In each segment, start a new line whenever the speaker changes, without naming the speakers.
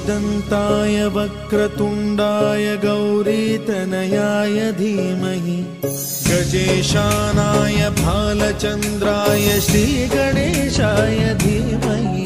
एकदन्ताय वक्रतुण्डाय गौरीतनयाय धीमहि गजेशानाय भालचन्द्राय श्रीगणेशाय धीमहि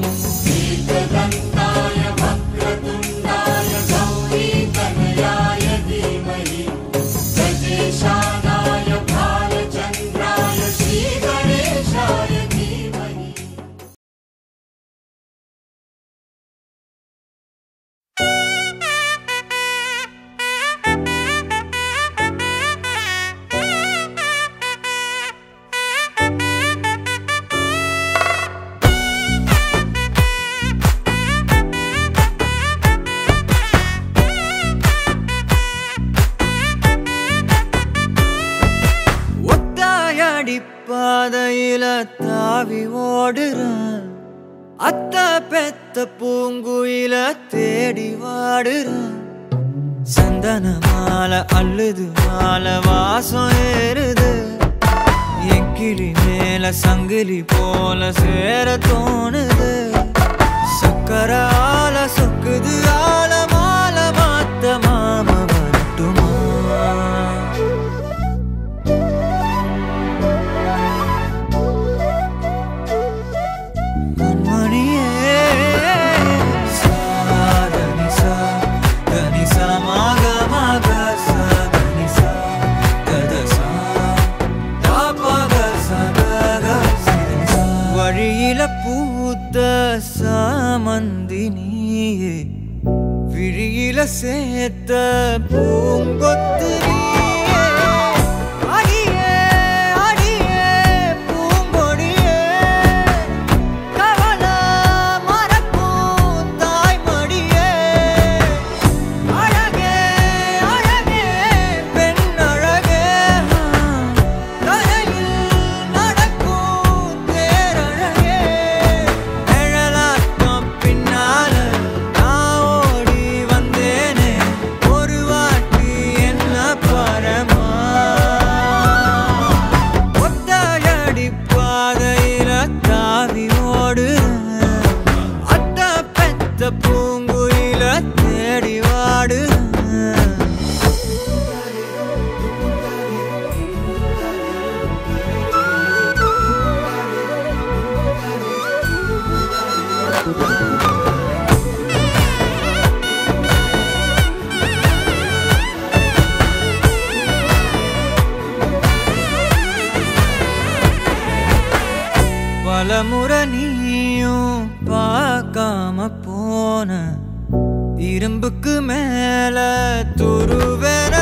பாதையில தாவி ஓடுறான் அத்த பெத்த பூங்குயில தேடி வாடுறான் சந்தன மாலை அள்ளுது மாலை வாசம் ஏறுது என் கிளி மேல சங்கிலி போல சேர தோணுது சக்கர ஆல சொக்குது ஆல மாலை மாத்த மாம வரட்டுமா பூத்த சாமந்தினியே விழியில சேர்த்த பூங்கொத்து அடியே அடியே பூங்கொடியே கவல மறக்கும் தாய்மடியே அழகே அழகே பெண் அழகே கரையில் நடக்கும் தேரழகே பூங்குயில தேடி வாடு பலமுறை நீயும் பார்க்காம போன இரும்புக்கு மேல துருவேற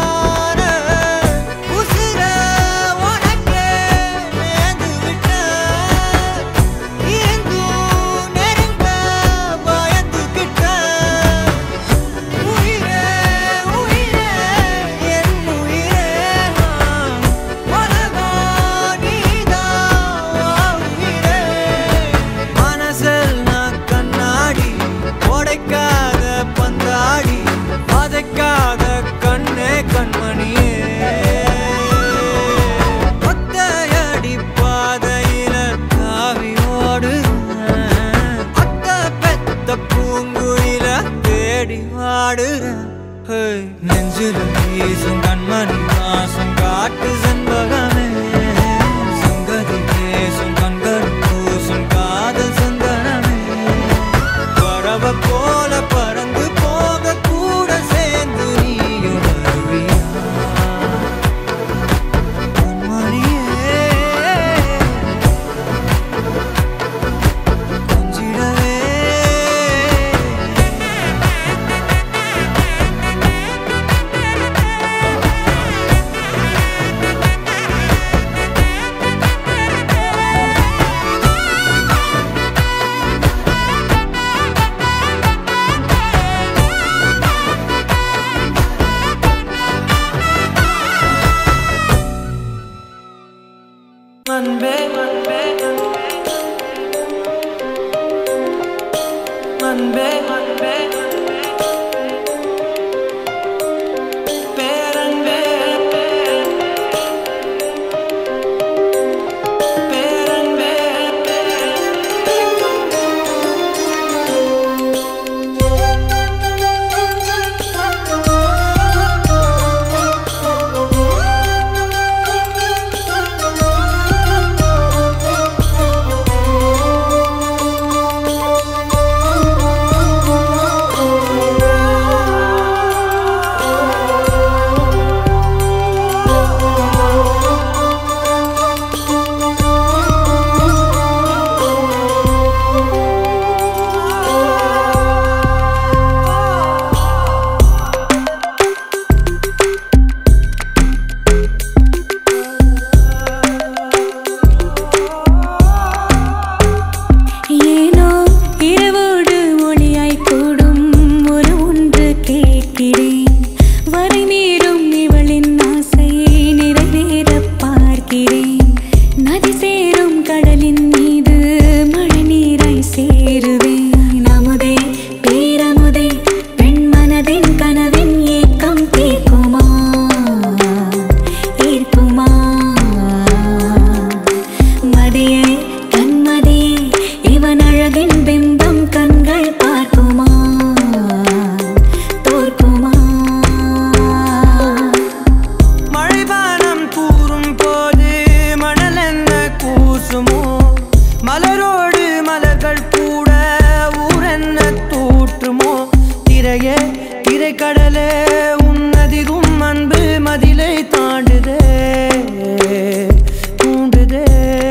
நெஞ்சில வீசும் கண்மணி வாசம் காட்டு செண்பகமே சங்கதி பேசும் கண்கள் பூசும் காதல் சந்தனமே பறவ போல பறந்து போக கூட சேர்ந்து நீயும் வருவியா கண்மணியே கொஞ்சிடவே Manbe, manbe, manbe, manbe, peranbe, peranbe.
நதி சேரும் கடலின் மீது மழை நீராய் சேருவேன் அமுதே பேரமுதே பெண் மனதின் கனவின் ஏக்கம் தீர்க்குமா ஈர்க்குமா மதியே கண்மதியே இவன் அழகின் பிம்பம் கண்கள் பார்க்குமா தோற்குமா
மழைவானம் கூறும் போது மணல் என்ன கூசுமோ மலரோடு மலர்கள் கூட ஊரென்ன தூற்றுமோ திரையே திரைக்கடலே உன்னதிரும் அன்பு மதிலை தாண்டுதே தூண்டுதே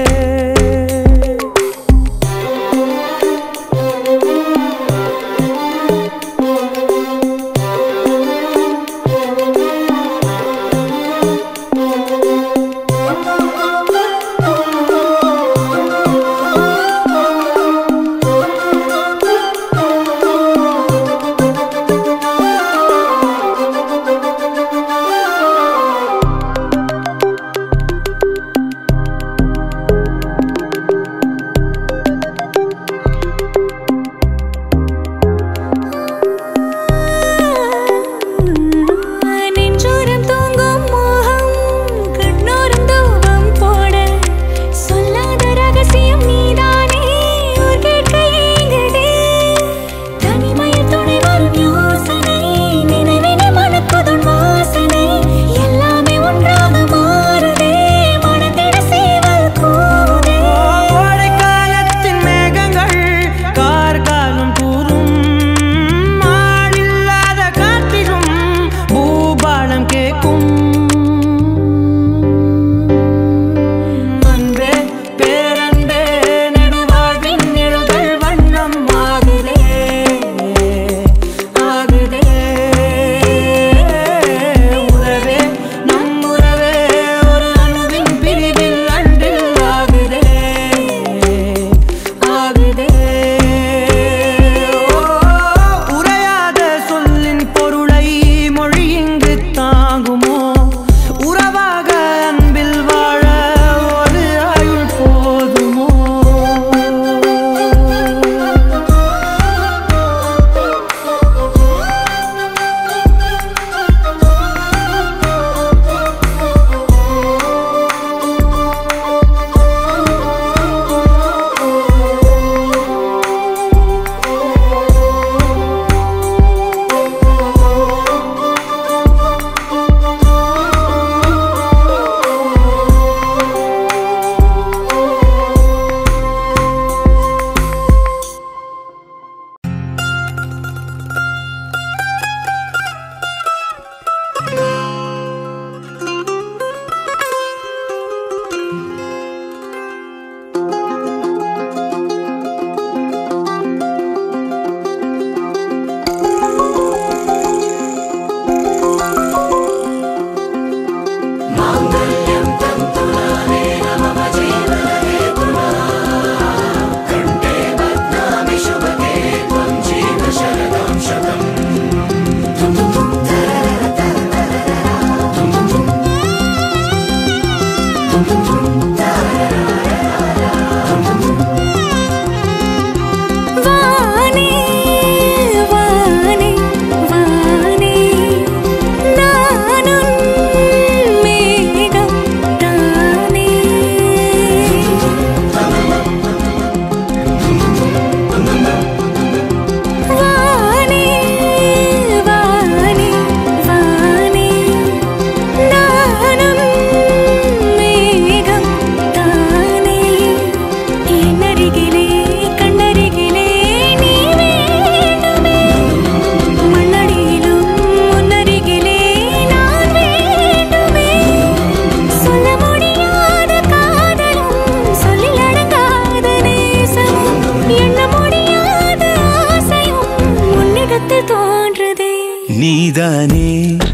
நீதானே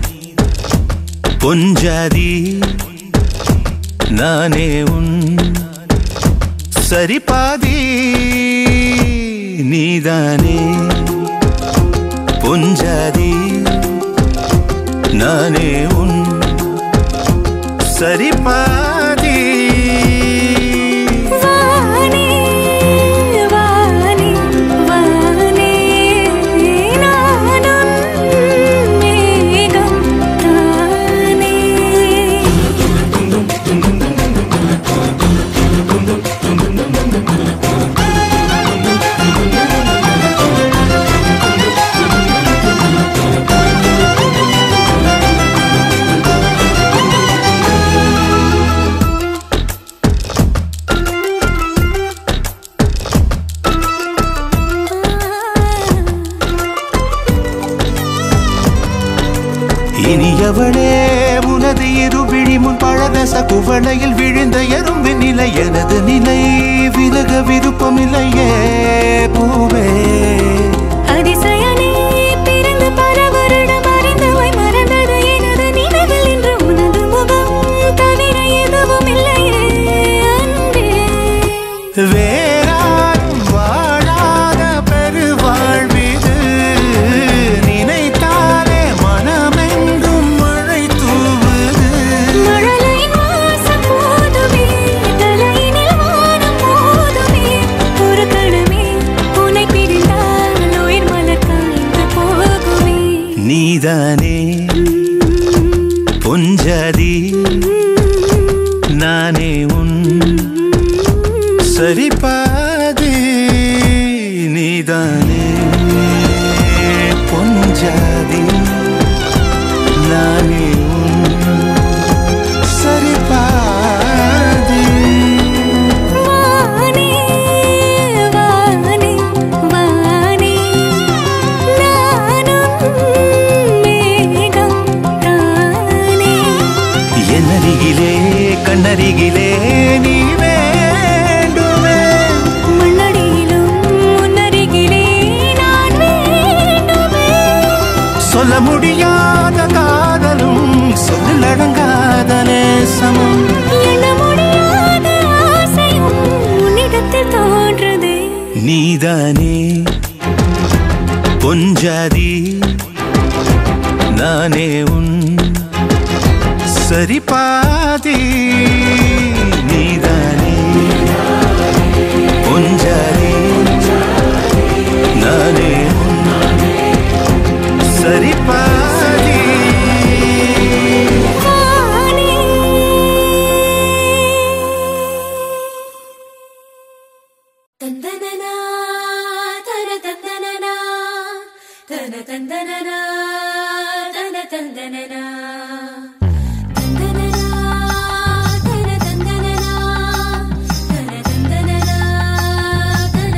பொஞ்சாதி நானே உன் சரிபாதி நீதானே பொஞ்சாதி நானே உன் சரிபாதி அழகவளே உனது இருவிழி முன் பழரச குவளையில் விழுந்த எறும்பின் நிலை எனது நிலை விலக விருப்பமில்லையே பூவே
அதிசயனே பிறந்து பல வருடம் அறிந்தவை மறந்தது எனது நினைவில் இன்று உனது முகம் தவிர எதுவும் இல்லையே அன்பே
வேறாரும் வாழாத பெருவாழ்விது நினைத்தாலே மனமெங்கும் மழை தூவுது
மழலையின் வாசம் போதுமே தலையினில் வானம் போதுமே ஒரு கணமே உன்னை பிரிந்தால் உயிர் மலர் காய்ந்து போகுமே
நீதானே பொஞ்சாதி நானே உன் சரிபாதி நீதானே பொஞ்சாதி நானே உன் சரிபாதி
வானே வானே வானே நானும் மேகம் தானே
என்னருகிலே கண்ணருகிலே நீ வேண்டுமே
மண்ணடியிலும் முன்னருகிலே நான் வேண்டுமே
சொல்ல முடியாத காதலும் சொல்லடங்காத நேசமும்
எண்ண முடியாத ஆசையும் உன்னிடத்தில் தோன்றுதே
நீதானே பொஞ்சாதி நானே உன் சரிபாதி நீதானே பொஞ்சாதி நானே உன் சரிபாதி
வானே தந்தனனா தன தந்தனனா தன தந்தனனா தன தந்தனனா தந்தனனா தன தந்தனனா தன தந்தனனா தன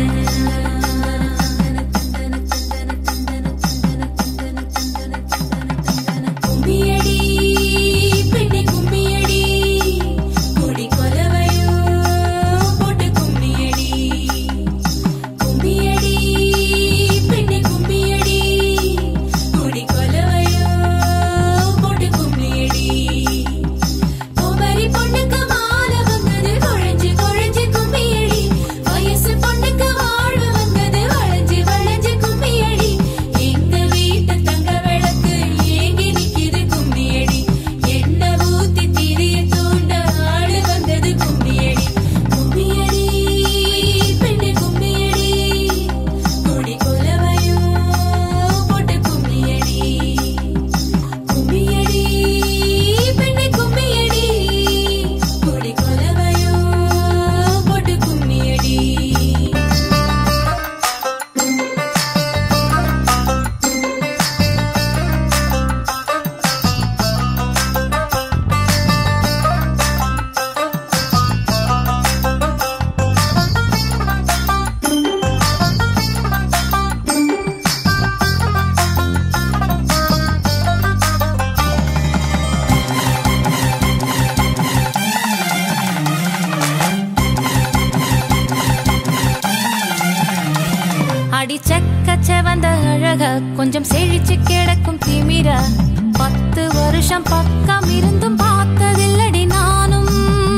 தந்தனனா கும்மியடி பெண்ணே கும்மியடி கொடி கொலவையோ போட்டு கும்மியடி கும்மியடி பெண்ணே கும்மியடி கொடி கொலவையோ போட்டு கும்மியடி கோமரி பொண்ணுக்கு மாலை வந்தது குழஞ்சு குழஞ்சு கும்மியடி வயசு பொண்ணுக்கு வாழ்வு வந்தது வளைஞ்சு வளைஞ்சு கும்மியடி எங்க வீட்டு தங்க விளக்கு ஏங்கி நிக்குது கும்மியடி என்ன ஊத்தி திரிய தூண்ட ஆளு வந்தது கும்மியடி கும்மியடி பெண்ணே கும்மியடி கொடி கொலவையோ போட்டு கும்மியடி கும்மியடி பெண்ணே கும்மியடி கொடி கொலவையோ போட்டு கும்மியடி அடி செக்க செவந்த அழக கொஞ்சம் செழிச்சு கிடக்கும் திமிர 10 வருஷம் பக்கம் இருந்தும் பார்த்ததில்லடி நானும்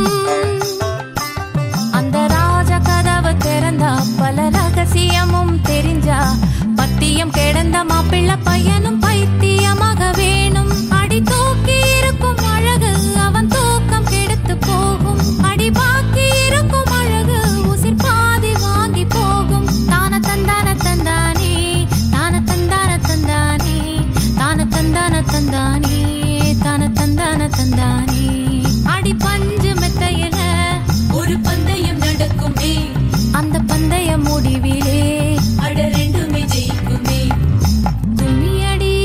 அந்த ராஜ கதவு திறந்தா பல ரகசியமும் தெரிஞ்சா பத்தியம் கிடந்த மாப்பிள்ள பையனும் பைத்தியமாக வேணும் அடி தூக்கி இருக்கும் அழகு அவன் தூக்கம் கெடுத்து போகும் அடி பாக்கி இருக்கும் அழகு உசிர் பாதி வாங்கி போகும் தான தந்தான தந்தானே தான தந்தான தந்தானே தான தந்தான தந்தானே தான தந்தான தந்தானே அடி பஞ்சு மெத்தையில ஒரு பந்தயம் நடக்குமே அந்த பந்தய முடிவிலே அட ரெண்டுமே ஜெயிக்குமே கும்மியடி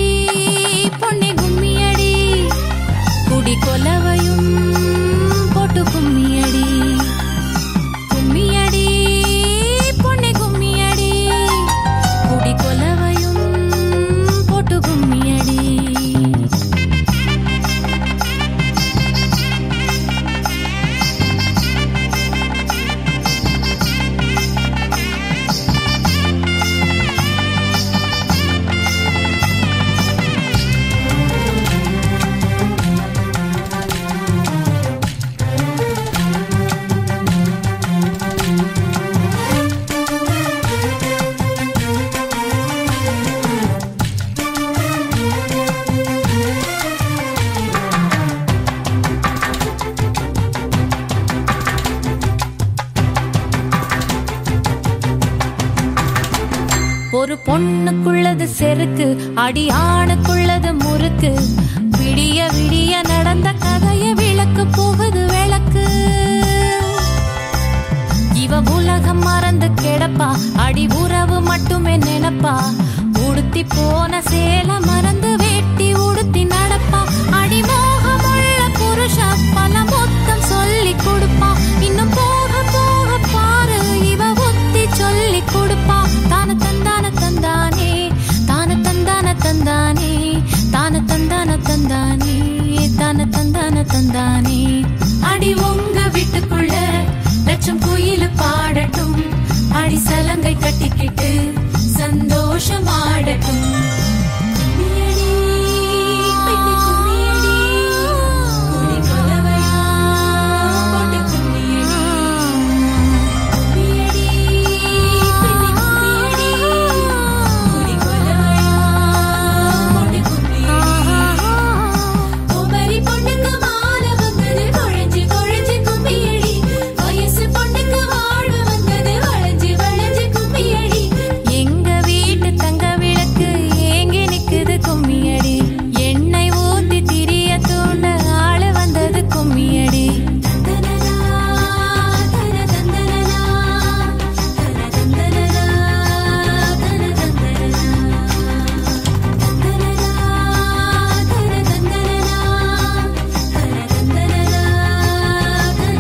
ஒரு பொண்ணுக்குள்ளது செருக்கு, அடியானுக்குள்ளது முறுக்கு. விடிய விடிய நடந்த கதைய விளக்கு போகுது விளக்கு. இவ உலகம் மறந்து கிடப்பா, அடி உறவு மட்டுமே நினைப்பா. உடுத்தி போன சேல மறந்து வேட்டி உடுத்தி நடப்பா. அடிமோகமுள்ள புருஷா பல மொத்தம் சொல்லி கொடுப்பா. இன்னும் போக போக பாரு இவ ஒத்தி சொல்லி கொடுப்பா. தான தந்தான தந்தானே, தான தந்தான தந்தானே, தான தந்தான தந்தானே, தான தந்தான தந்தானே. அடி உங்க வீட்டுக்குள்ள லட்சம் குயில் பாடட்டும், அடி சலங்கை கட்டிக்கிட்டு சந்தோஷமாடட்டும். கும்மியடி பெண்ணே கும்மியடி, குடி கொலவையா போட்டு கும்மியடி. கும்மியடி பெண்ணே கும்மியடி, குடி கொலவையா போட்டு கும்மியடி. குமரி பொண்ணுக்கு மாலை வந்தது குழஞ்சி குழஞ்சி கும்மியடி. வயசு பொண்ணுக்கு வாழ வந்தது வளைஞ்சி வளைஞ்சி கும்மியடி. எங்க வீட்டு தங்க விளக்கு ஏங்கி நிக்குது கும்மியடி. எண்ணெய் ஊத்தி திரிய தூண்ட ஆளு வந்தது கும்மியடி. தந்தனனா தன தந்தனனா, தன தந்தனனா, தன தந்தனனா, தந்தனனா தன தந்தனனா, தன தந்தனனா, தன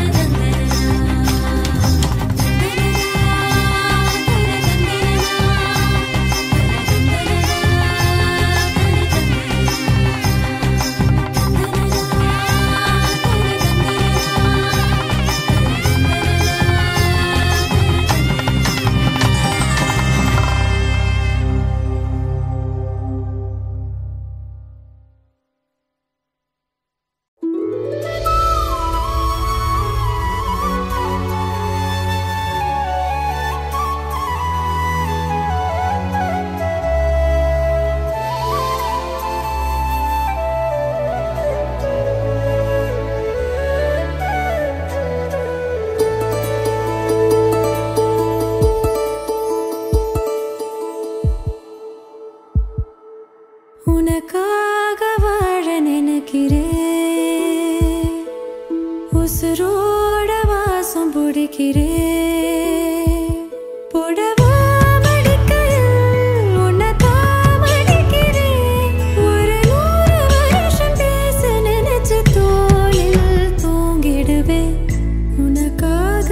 உனக்காக வாழ நினைக்கிறேன், உசுரோட வாசம் பிடிக்கிறேன். புடவா மடிக்கையில் உன்னைத்தான் மடிக்கிறேன். ஒரு 100 வருஷம் பேச நினைச்சு தோளில் தூங்கிடுவேன். உனக்காக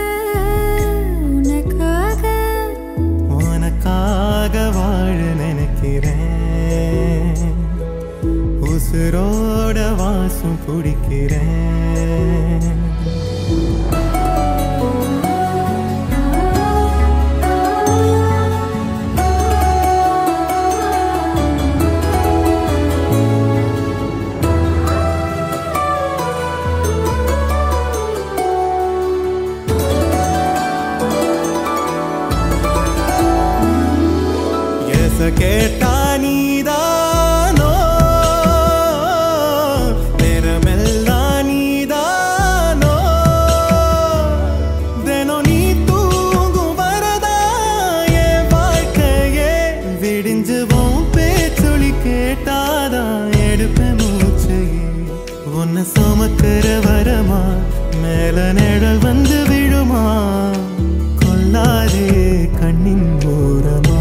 உனக்காக
உனக்காக வாழ நினைக்கிறேன், உசுரோட வாசம் பிடிக்கிறேன். கேட்டா நீதானோ, நேரமெல்லாம் நீதானோ. தினம் நீ தூங்கும் வரதா என் வாழ்க்கையே விடிஞ்சுவோம். பேச்சொலி கேட்டாதான் எடுப்பேன் மூச்சையே. உன்னை சுமக்கிற வரமா மேல நிழல் வந்து விழுமா. கொல்லாதே கண்ணின் ஓரமா.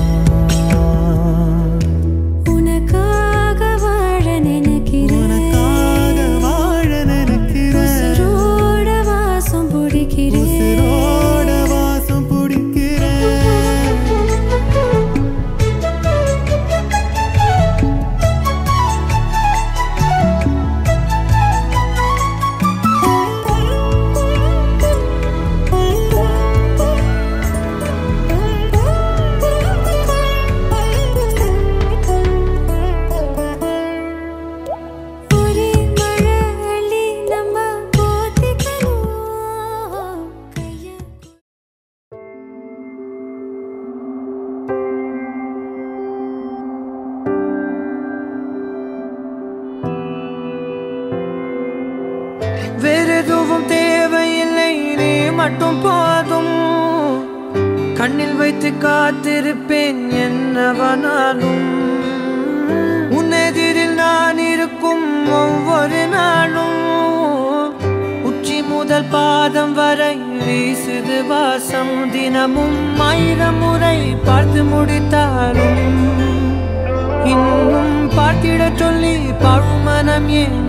வேறெதுவும் தேவையில்லை, நீ மட்டும் போதும். கண்ணில் வைத்து காத்திருப்பேன் என்னவனாலும் உன்னெதிரில் நான் இருக்கும் ஒவ்வொரு நாளும் உச்சி முதல் பாதம் வரை வீசுது வாசம் தினமும் 1000 முறை பார்த்து முடித்தாலும் இன்னும் பார்த்திட சொல்லி பழுமனம் ஏன்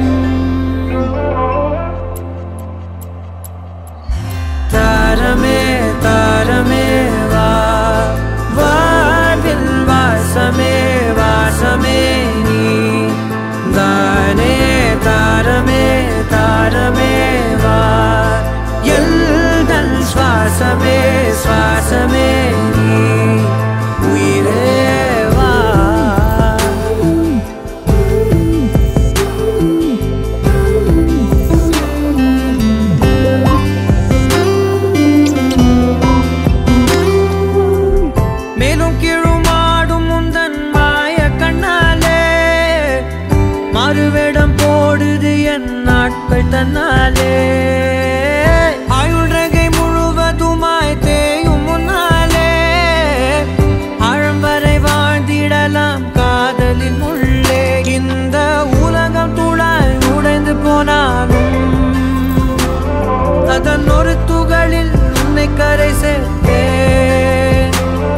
தாரமே தாரமே வா வாழ்வில் வாசமே வாசமே நீ தானே தாரமே தாரமே வா எல்தல் சுவாசமே சுவாசமே நீ உயிரே வா மேலும் கீழுமாடும் முந்தன் மாய கண்ணாலே மறுவேடம் போடுது என் நாட்கள் தன்னாலே ஆயுள் ரகை முழுவதுமாய் தேயும் முன்னாலே ஆழம் வரை வாழ்ந்திடலாம் காதலின் உள்ளே இந்த உலகம் துளாய் உடைந்து போனாலும் அதன் ஒரு துகளில் உன்னை கரை சேர்த்தேன்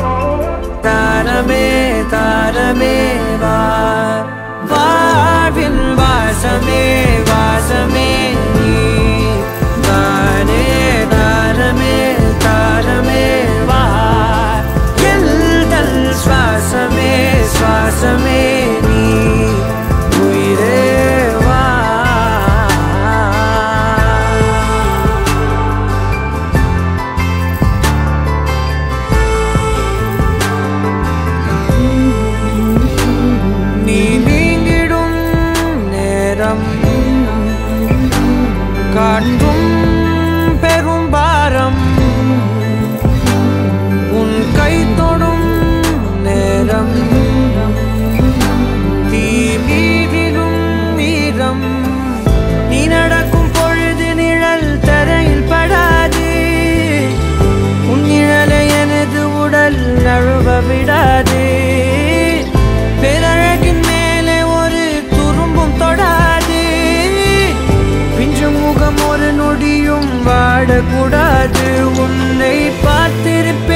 தாரமே தாரமே வா வாழ்வின் வாசமே வாசமே நீ தானே தாரமே தாரமே வா எல்தல் சுவாசமே சுவாசமே நீ உயிரே வா நீ நீங்கிடும் நேரம் காட்டும் பெரும் பாரம் உன் கை தொடும் நேரம் தீ மீதிலும் வீரம் நீ நடக்கும் பொழுது நிழல் தரையில் படாது உன் நிழலை எனது உடல் நழுவ விடாது பேரழகின் மேலே ஒரு துரும்பும் தொடாது பிஞ்சு முகம் ஒரு நொடியும் வாடக்கூடாது உன்னை பார்த்திருப்பேன்